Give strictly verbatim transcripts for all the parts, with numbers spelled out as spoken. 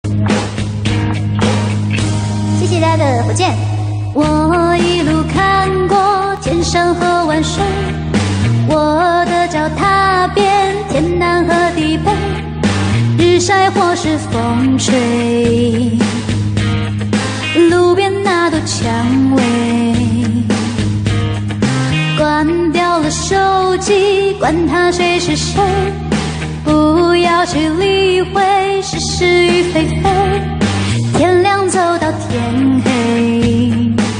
谢谢大家的火箭。我一路看过千山和万水，我的脚踏遍天南和地北，日晒或是风吹，路边那朵蔷薇。关掉了手机，管他谁是谁，不要去理会是是与非非，天亮走到天黑，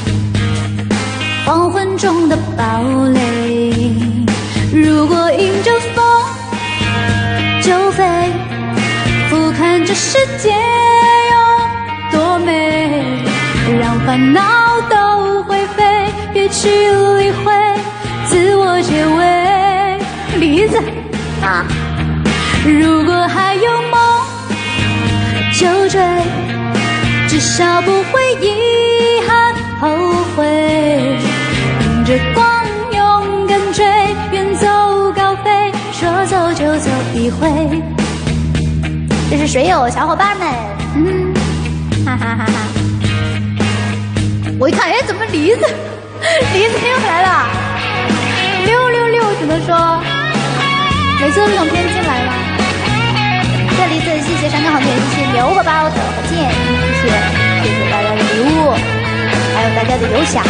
黄昏中的堡垒。如果迎着风就飞，俯瞰这世界有多美，让烦恼都灰飞，别去理会，自我结尾。梨子啊，如果还有梦就追，至少不会遗憾后悔。迎着光勇敢追，远走高飞，说走就走一回。这是水友小伙伴们，嗯，哈哈哈哈。我一看，哎，怎么梨子，梨子又来了，六六六，只能说，每次都是从天津来吗？谢谢梨子，谢谢山根好甜，谢谢牛宝宝的火箭，谢谢谢谢大家的礼物，还有大家的游侠。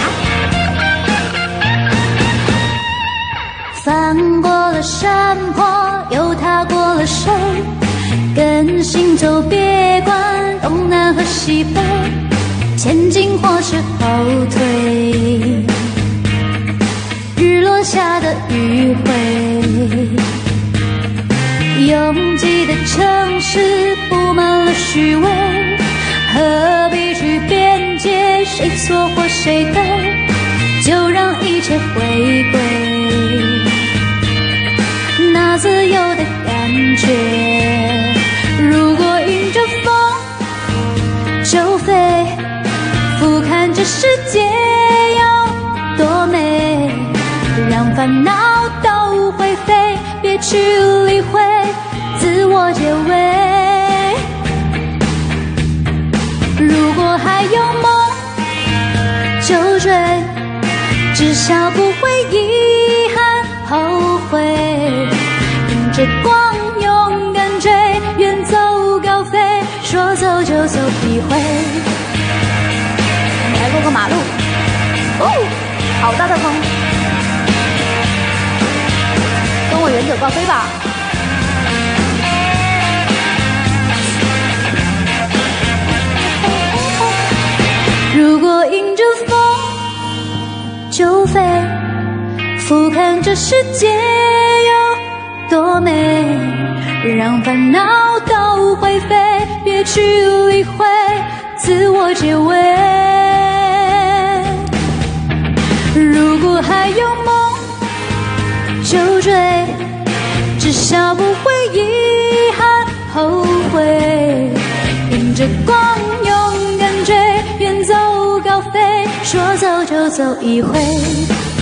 翻过了山坡，又踏过了水，跟行走别管东南和西北，前进或是后退，日落下的余晖。拥挤的城市布满了虚伪，何必去辩解谁错或谁对，就让一切回归那自由的感觉。如果迎着风就飞，俯瞰这世界有多美，让烦恼都灰飞，别去理会，自我结尾。如果还有梦就追，至少不会遗憾后悔。迎着光勇敢追，远走高飞，说走就走一回。我们来过个马路，哦，好大的风，跟我远走高飞吧。如果迎着风就飞，俯瞰这世界有多美，让烦恼都灰飞，别去理会，自我结尾。如果还有梦就追，至少不会遗憾后悔。迎着光勇敢追，远走高飞，说走就走一回。